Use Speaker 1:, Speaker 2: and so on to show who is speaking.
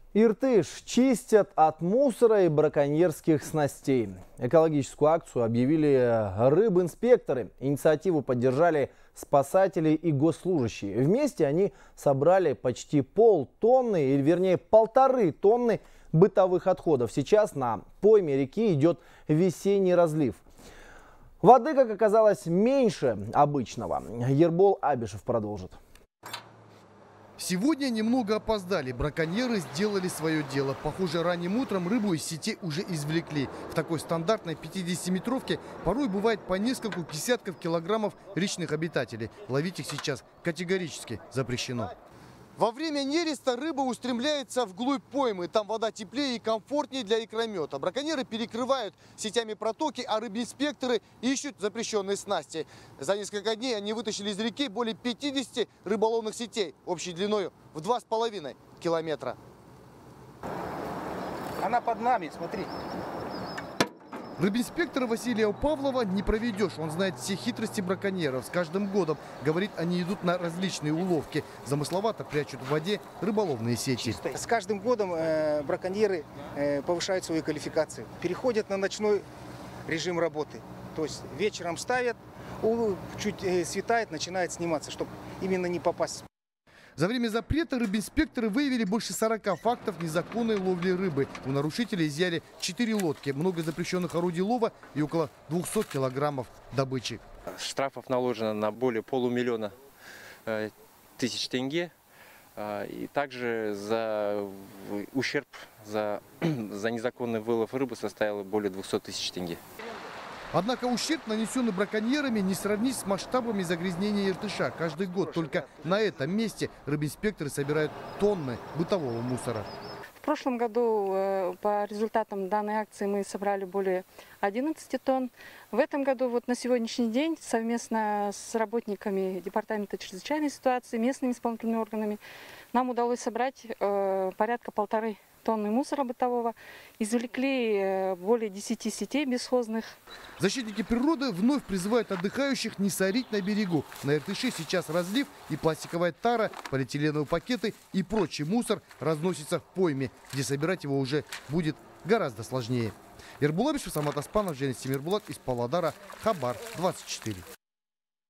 Speaker 1: Иртыш чистят от мусора и браконьерских снастей. Экологическую акцию объявили рыбинспекторы. Инициативу поддержали спасатели и госслужащие. Вместе они собрали почти полтонны, или вернее 1,5 тонны бытовых отходов. Сейчас на пойме реки идет весенний разлив. Воды, как оказалось, меньше обычного. Ербол Абишев продолжит.
Speaker 2: Сегодня немного опоздали. Браконьеры сделали свое дело. Похоже, ранним утром рыбу из сетей уже извлекли. В такой стандартной 50-метровке порой бывает по нескольку десятков килограммов речных обитателей. Ловить их сейчас категорически запрещено. Во время нереста рыба устремляется вглубь поймы. Там вода теплее и комфортнее для икромета. Браконьеры перекрывают сетями протоки, а рыбинспекторы ищут запрещенные снасти. За несколько дней они вытащили из реки более 50 рыболовных сетей общей длиною в 2,5 километра.
Speaker 3: Она под нами, смотри.
Speaker 2: Рыбинспектора Василия Павлова не проведешь. Он знает все хитрости браконьеров. С каждым годом, говорит, они идут на различные уловки. Замысловато прячут в воде рыболовные сети.
Speaker 3: С каждым годом браконьеры повышают свою квалификацию. Переходят на ночной режим работы. То есть вечером ставят, чуть светает, начинает сниматься, чтобы именно не попасть.
Speaker 2: За время запрета рыбинспекторы выявили больше 40 фактов незаконной ловли рыбы. У нарушителей изъяли 4 лодки, много запрещенных орудий лова и около 200 килограммов добычи.
Speaker 4: Штрафов наложено на более 500 000 тенге. И также за ущерб за незаконный вылов рыбы составил более 200 000 тенге.
Speaker 2: Однако ущерб, нанесенный браконьерами, не сравнить с масштабами загрязнения Иртыша. Каждый год только на этом месте рыбинспекторы собирают тонны бытового мусора.
Speaker 5: В прошлом году по результатам данной акции мы собрали более 11 тонн. В этом году, вот на сегодняшний день, совместно с работниками Департамента чрезвычайной ситуации, местными исполнительными органами, нам удалось собрать порядка 1,5 тонны мусора бытового, извлекли более 10 сетей бесхозных.
Speaker 2: Защитники природы вновь призывают отдыхающих не сорить на берегу. На Иртыше сейчас разлив, и пластиковая тара, полиэтиленовые пакеты и прочий мусор разносится в пойме, где собирать его уже будет гораздо сложнее. Ербол Абишев, Самат Аспанов, Женис Тимирбулат из Павлодара, Хабар 24.